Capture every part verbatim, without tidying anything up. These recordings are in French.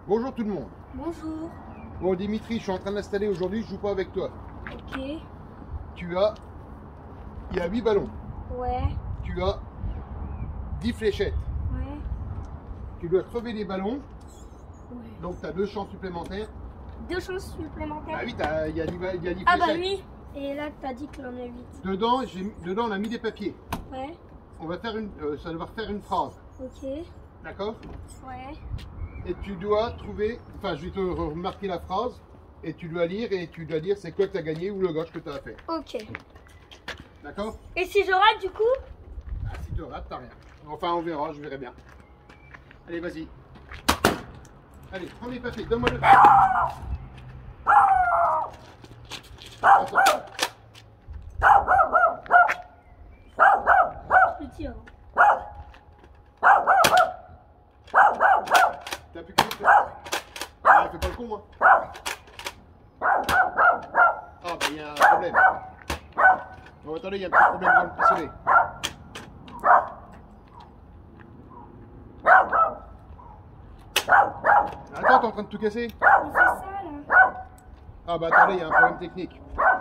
Bonjour tout le monde. Bonjour. Bon Dimitri, je suis en train d'installer aujourd'hui, je joue pas avec toi. Ok. Tu as... Il y a huit ballons. Ouais. Tu as dix fléchettes. Ouais. Tu dois crever les ballons, Ouais. donc tu as deux chances supplémentaires. Deux chances supplémentaires. Ah oui, t'as- il y a dix ba- il y a dix Ah bah fléchettes. oui. Et là, t'as dit qu'il en a huit. Dedans, j'ai- dedans, on a mis des papiers. Ouais. On va faire une, euh, ça va faire une phrase, Ok. d'accord? Ouais. Et tu dois trouver, enfin je vais te remarquer la phrase, et tu dois lire, et tu dois dire c'est quoi que tu as gagné ou le gauche que tu as fait. Ok. D'accord? Et si je rate du coup? Ah, si tu rates, t'as rien. Enfin, on verra, je verrai bien. Allez, vas-y. Allez, prends les papiers, donne-moi le... Attends. Je tire. T'as plus qu'une fois. Ah, fais pas le con, hein. Ah, bah, il y a un problème. Bon, attendez, il y a un petit problème dans le pistolet. Attends, t'es en train de tout casser? Mais c'est ça là. Ah, bah, attendez, il y a un problème technique.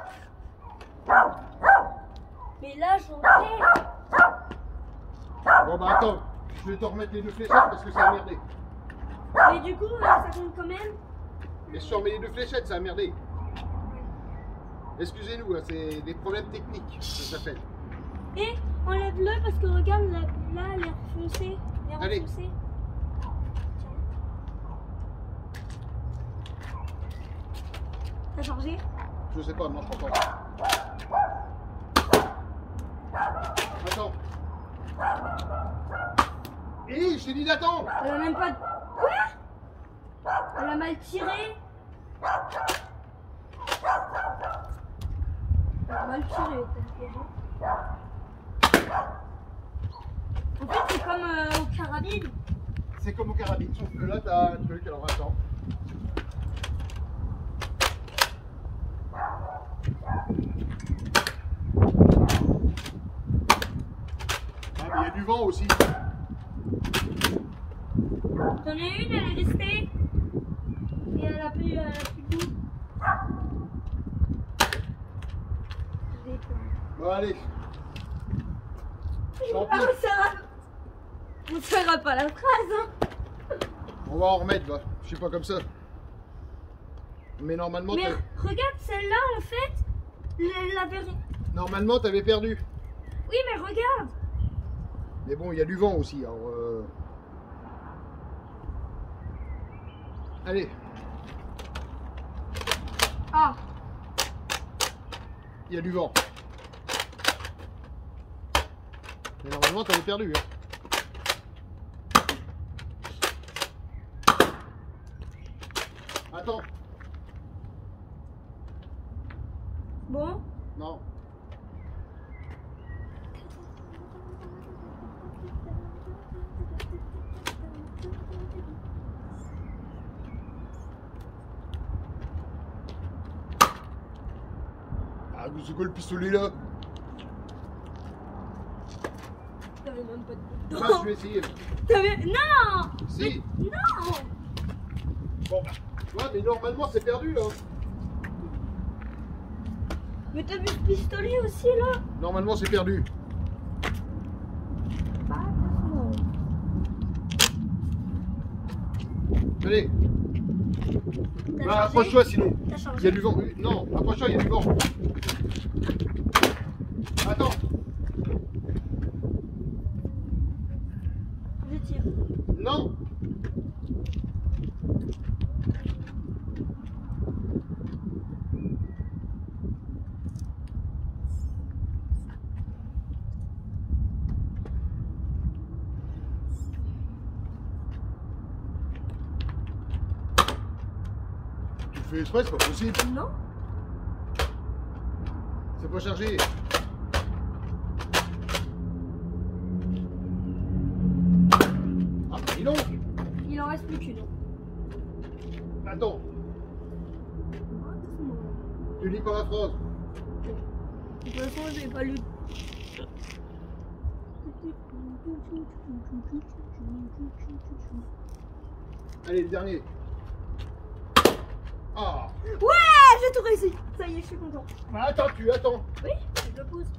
Mais là, j'en ai. Bon, bah, attends, je vais te remettre les deux fléchettes parce que ça a merdé. Mais du coup, euh, ça compte quand même. Mais si on met les deux fléchettes, ça a merdé. Excusez-nous, hein, c'est des problèmes techniques, ça s'appelle. Et enlève-le parce que regarde là, là l'air foncé. L'air Allez. foncé. T'as chargé? Je sais pas, non, je crois pas. Attends. Hé, je t'ai dit d'attendre. Elle a même pas de... Quoi? Elle a mal tiré. Elle a mal tiré. En fait, c'est comme euh, au carabine. C'est comme au carabine, sauf que là, t'as un truc, alors attends. Ah, mais il y a du vent aussi. J'en ai une, elle est restée. Et elle a plus, elle a plus de goût. Je vais prendre. Bon, allez. Tant Ah, pis. ça va. On ne fera pas la phrase, hein. On va en remettre, va. Je suis pas comme ça. Mais normalement, Mais t'as- regarde celle-là, en fait. Elle avait... normalement, t'avais perdu. Oui, mais regarde. Mais bon, il y a du vent aussi, alors... euh, Allez, Ah. il y a du vent. Mais normalement, t'avais perdu. Hein. Attends. Bon. Non. Ah, c'est quoi le pistolet là? T'avais même pas de Ah, dedans. je vais essayer. T'avais... Non. Si. Non. Bon. Ouais, mais normalement, c'est perdu là. Mais t'as vu ce pistolet aussi, là? Normalement, c'est perdu. Pas attention. Allez. T'as Bah, changé? approche-toi sinon. T'as Il y a changé? du vent. Oui, non, approche-toi, il y a du vent. Attends. Je tire. Non. Tu fais exprès, c'est pas possible. Non. C'est pas chargé. Ah, bah, dis donc. Il en reste plus qu'une. Attends, tu lis pas la phrase. De toute façon, j'ai pas lu. Allez, le dernier. Ah. Ouais, j'ai tout réussi. Ça y est, je suis content. Attends, tu attends. Oui, je le pose.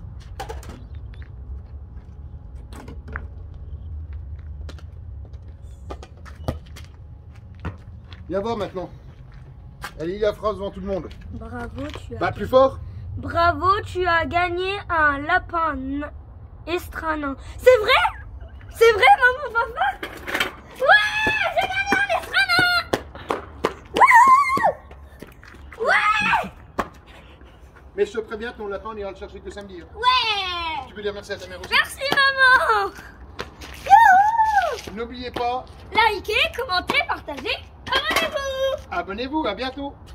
Viens voir maintenant. Elle lit la phrase devant tout le monde. Bravo, tu as. Bah, plus fort. Bravo, tu as gagné un lapin estranin. C'est vrai? C'est vrai, maman, papa? Ouais, j'ai gagné un estranin! Wouhou! Ouais! Mais je te préviens, ton lapin, on ira le chercher que samedi. Hein. Ouais! Tu peux dire merci à ta mère aussi. Merci, maman! Youhou! N'oubliez pas, Likez, commentez, partagez, abonnez-vous! abonnez-vous, à bientôt.